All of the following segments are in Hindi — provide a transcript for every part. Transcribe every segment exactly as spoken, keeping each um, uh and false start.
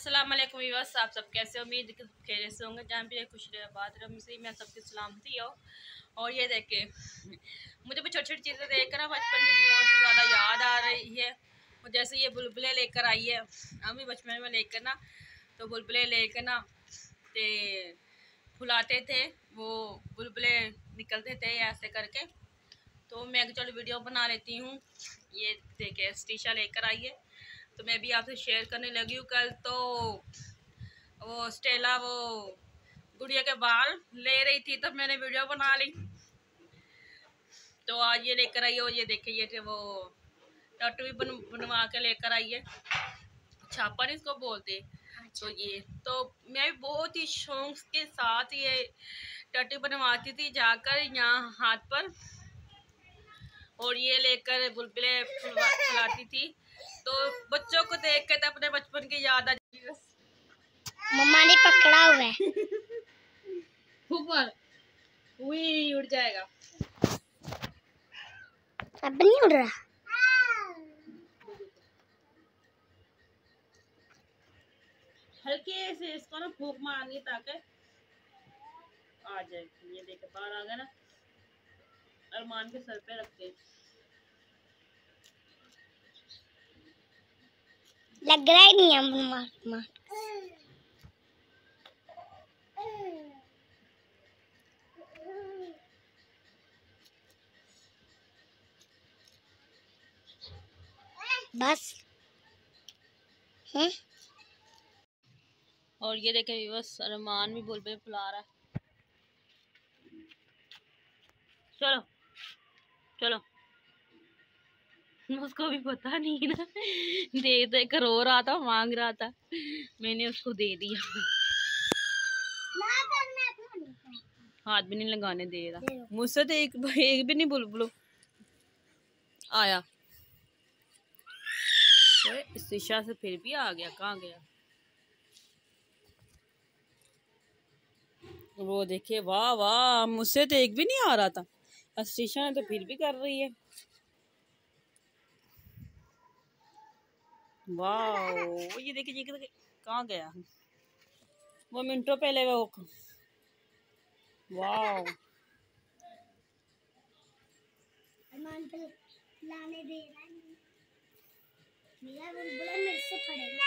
अस्सलाम वालेकुम व्यूअर्स, आप सब कैसे हो? उम्मीद खेले से होंगे। जहाँ भी खुश रहे बात रहे से मैं सबकी सलामती हो। और ये देखे मुझे भी छोटी छोटी चीज़ें देख कर बचपन की बहुत ही ज़्यादा याद आ रही है। और जैसे ये बुलबुलें लेकर आई है, हम भी बचपन में लेकर ना तो बुलबुलें लेकर ना ते फुलाते थे, वो बुलबुले निकलते थे ऐसे करके। तो मैं चलो वीडियो बना लेती हूँ। ये देखे स्टीशा लेकर आई है तो मैं भी आपसे शेयर करने लगी हूँ। कल तो वो स्टेला वो गुड़िया के बाल ले रही थी तो मैंने वीडियो बना ली। तो आज ये लेकर आई है और ये देखे ये वो टट्टू भी बन, बनवा के लेकर आई है। छापा नहीं इसको बोलते। तो ये तो मैं भी बहुत ही शौक के साथ ये टट्टू बनवाती थी जाकर यहाँ हाथ पर, और ये लेकर बुलबुले फुलाती थी। तो बच्चों को देख के तो अपने बचपन की याद आ जाती। मम्मा ने पकड़ा हुआ है ऊपर वही उड़ जाएगा। अब नहीं उड़ रहा। हल्के से इसको ना फूंक मारनी ताकि आ जाए। ये देखे बाहर आ गया ना, अरमान के सर पे रखते लग रहा ही नहीं है मम्मा। बस है। और ये देखे बस अरमान भी बुलबुल फुला रहा है। चलो चलो, उसको भी पता नहीं ना, दे दे कर रो रहा था, मांग रहा था, मैंने उसको दे दिया। हाथ भी नहीं लगाने दे रहा मुझसे तो एक एक भी नहीं बुलबुल आया। शीशा से फिर भी आ गया, कहाँ गया वो? देखे वाह वाह, मुझसे तो एक भी नहीं आ रहा था, शीशा ने तो फिर भी कर रही है। वाह ये देखिए ये कहाँ गया वो मिनटों पहले वो। वाह लाने दे रहा है मेरा बुलबुल मेरे से पड़ेगा।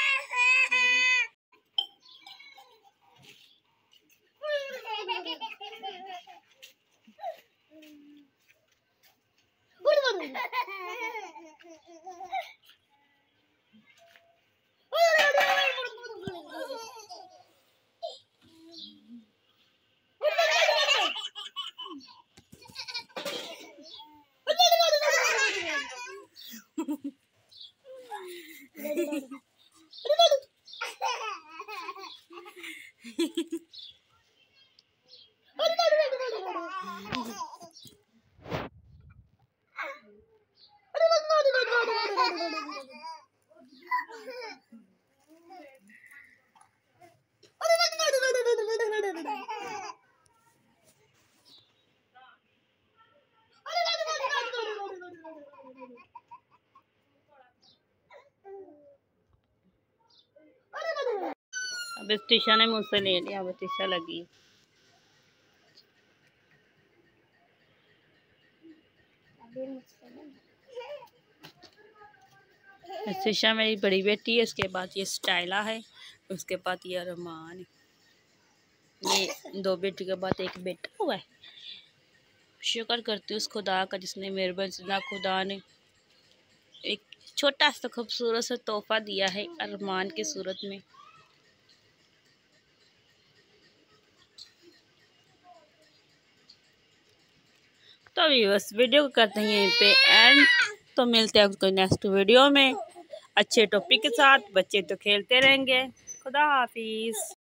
अब टीशा ने मुझसे ले लिया, अब टीशा लगी। शीशा मेरी बड़ी बेटी है, उसके बाद ये स्टाइला है, उसके बाद ये अरमान है। ये दो बेटी के बाद एक बेटा हुआ है। शुक्र करती हूँ उस खुदा का जिसने मेरे बचना खुदा ने एक छोटा सा खूबसूरत सा तोहफा दिया है अरमान की सूरत में। तो अभी बस वीडियो को करते हैं यहीं पे एंड। तो मिलते हैं आपको नेक्स्ट वीडियो में अच्छे टॉपिक के साथ। बच्चे तो खेलते रहेंगे। खुदा हाफिज।